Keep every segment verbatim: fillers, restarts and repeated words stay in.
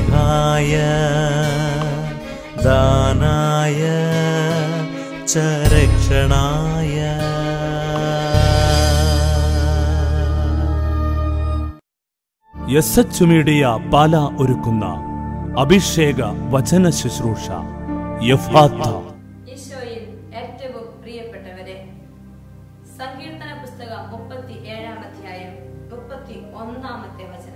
സ്നേഹായ ദാനായ ച രക്ഷണായ. എസ് എച്ച് മീഡിയ പാല ഒരുക്കുന്ന അഭിഷേക വചന ശുശ്രൂഷ എഫ്ഫാത്ത. ഈശോയിൽ ഏറ്റവും പ്രിയപ്പെട്ടവരെ, സങ്കീർത്തന പുസ്തകം മുപ്പത്തി ഏഴാം അധ്യായം മുപ്പത്തി ഒന്നാമത്തെ വചനം.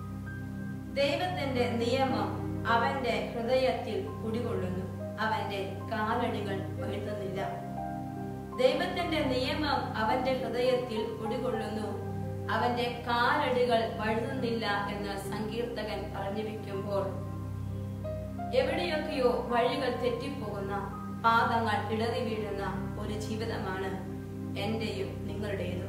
ദൈവത്തിന്റെ നിയമം അവന്റെ ഹൃദയത്തിൽ കുടികൊള്ളുന്നു, അവന്റെ കാലടികൾ വഴുതുന്നില്ല. ദൈവത്തിന്റെ നിയമം അവന്റെ ഹൃദയത്തിൽ കുടികൊള്ളുന്നു, അവന്റെ കാലടികൾ വഴുതുന്നില്ല എന്ന് സങ്കീർത്തകൻ പറഞ്ഞു വെക്കുമ്പോൾ, എവിടെയൊക്കെയോ വഴികൾ തെറ്റിപ്പോകുന്ന, പാദങ്ങൾ ഇടറി വീഴുന്ന ഒരു ജീവിതമാണ് എന്റെയും നിങ്ങളുടേതും.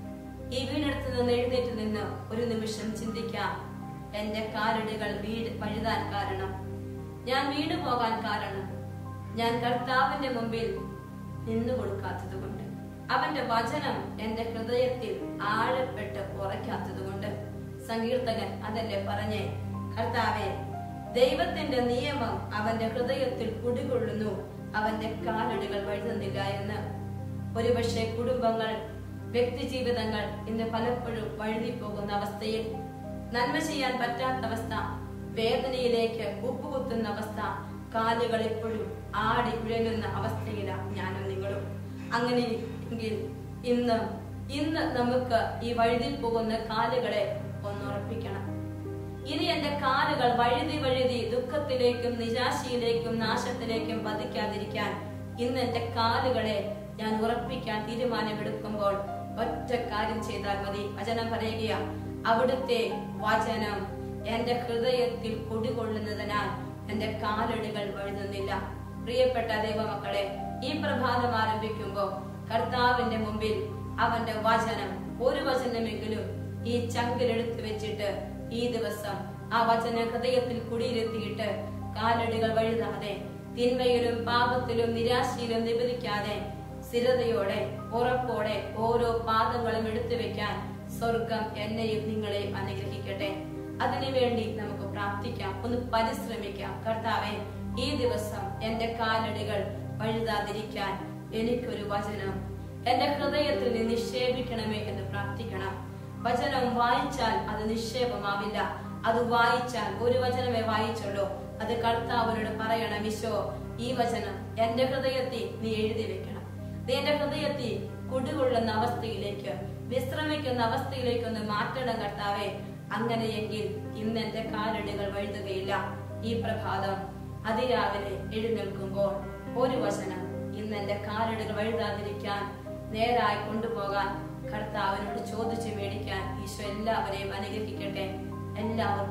ഈ വീണെടുത്ത് നിന്ന് എഴുന്നേറ്റ് നിന്ന് ഒരു നിമിഷം ചിന്തിക്കാം, എന്റെ കാലടികൾ വീട് വഴുതാൻ കാരണം, ഞാൻ വീണു പോകാൻ കാരണം, ഞാൻ കർത്താവിന്റെ മുമ്പിൽ നിന്നു കൊടുക്കാത്തത് കൊണ്ട്, അവന്റെ വചനം എന്റെ ഹൃദയത്തിൽ ആഴപ്പെട്ട് ഉറയ്ക്കാത്തത് കൊണ്ട്. സങ്കീർത്തകൻ അതല്ലേ പറഞ്ഞേ, കർത്താവെ, ദൈവത്തിന്റെ നിയമം അവന്റെ ഹൃദയത്തിൽ കുടികൊള്ളുന്നു, അവന്റെ കാലടികൾ വഴുതുന്നില്ല എന്ന്. ഒരുപക്ഷെ കുടുംബങ്ങൾ, വ്യക്തി ജീവിതങ്ങൾ ഇന്ന് പലപ്പോഴും വഴുതിപ്പോകുന്ന അവസ്ഥയിൽ, നന്മ ചെയ്യാൻ പറ്റാത്ത അവസ്ഥ, വേദനയിലേക്ക് ഉപ്പുകുത്തുന്ന അവസ്ഥ, കാലുകൾ എപ്പോഴും ആടി ഉഴലുന്ന അവസ്ഥയിലാണ് ഞാനും നിങ്ങളും. അങ്ങനെ എങ്കിൽ ഇന്ന് ഇന്ന് നമുക്ക് ഈ വഴുതി പോകുന്ന കാലുകളെ ഒന്നുറപ്പിക്കണം. ഇനി എന്റെ കാലുകൾ വഴുതി വഴുതി ദുഃഖത്തിലേക്കും നിരാശയിലേക്കും നാശത്തിലേക്കും പതിക്കാതിരിക്കാൻ ഇന്ന് എന്റെ കാലുകളെ ഞാൻ ഉറപ്പിക്കാൻ തീരുമാനമെടുക്കുമ്പോൾ ഒറ്റ കാര്യം ചെയ്താൽ മതി. വചനം പറയുക, അവിടുത്തെ വചനം എന്റെ ഹൃദയത്തിൽ കുടികൊള്ളുന്നതിനാൽ എന്റെ കാലടികൾ വഴുതുന്നില്ല. പ്രിയപ്പെട്ട ദൈവമക്കളെ, ഈ പ്രഭാതം ആരംഭിക്കുമ്പോ കർത്താവിന്റെ മുമ്പിൽ അവന്റെ വചനം, ഒരു വചനമെങ്കിലും ഈ ചങ്കിലെടുത്ത് വെച്ചിട്ട് ഈ ദിവസം ആ വചന ഹൃദയത്തിൽ കുടിയിരുത്തിയിട്ട് കാലടികൾ വഴുതാതെ, തിന്മയിലും പാപത്തിലും നിരാശയിലും നിബന്ധിക്കാതെ, സ്ഥിരതയോടെ ഉറപ്പോടെ ഓരോ പാദങ്ങളും എടുത്തു വെക്കാൻ സ്വർഗം എന്നെയും നിങ്ങളെയും അനുഗ്രഹിക്കട്ടെ. അതിനുവേണ്ടി നമുക്ക് പ്രാർത്ഥിക്കാം, ഒന്ന് പരിശ്രമിക്കാം. കർത്താവെ, ഈ ദിവസം എന്റെ കാലടികൾ വഴുതാതിരിക്കാൻ എനിക്കൊരു വചനം എന്റെ ഹൃദയത്തിൽ നിന്ന് നിക്ഷേപിക്കണമേ എന്ന് പ്രാർത്ഥിക്കണം. വചനം വായിച്ചാൽ അത് നിക്ഷേപമാവില്ല. അത് വായിച്ചാൽ ഒരു വചനമേ വായിച്ചുള്ളൂ. അത് കർത്താവിനോട് പറയണം, ഈശോ, ഈ വചനം എന്റെ ഹൃദയത്തിൽ നീ എഴുതി വെക്കണം. നീ എന്റെ ഹൃദയത്തിൽ കുടികൊള്ളുന്ന അവസ്ഥയിലേക്ക്, വിശ്രമിക്കുന്ന അവസ്ഥയിലേക്ക് ഒന്ന് മാറ്റണം കർത്താവെ. അങ്ങനെയെങ്കിൽ ഇന്ന് എന്റെ കാലടികൾ വഴുതുകയില്ല. ഈ പ്രഭാതം അതിരാവിലെ എഴുന്നേൽക്കുമ്പോൾ ഒരു വചനം ഇന്ന് എന്റെ കാലടികൾ വഴുതാതിരിക്കാൻ, നേരായി കൊണ്ടുപോകാൻ കർത്താവിനോട് ചോദിച്ചു മേടിക്കാൻ ഈശോ എല്ലാവരെയും അനുഗ്രഹിക്കട്ടെ. എല്ലാവർക്കും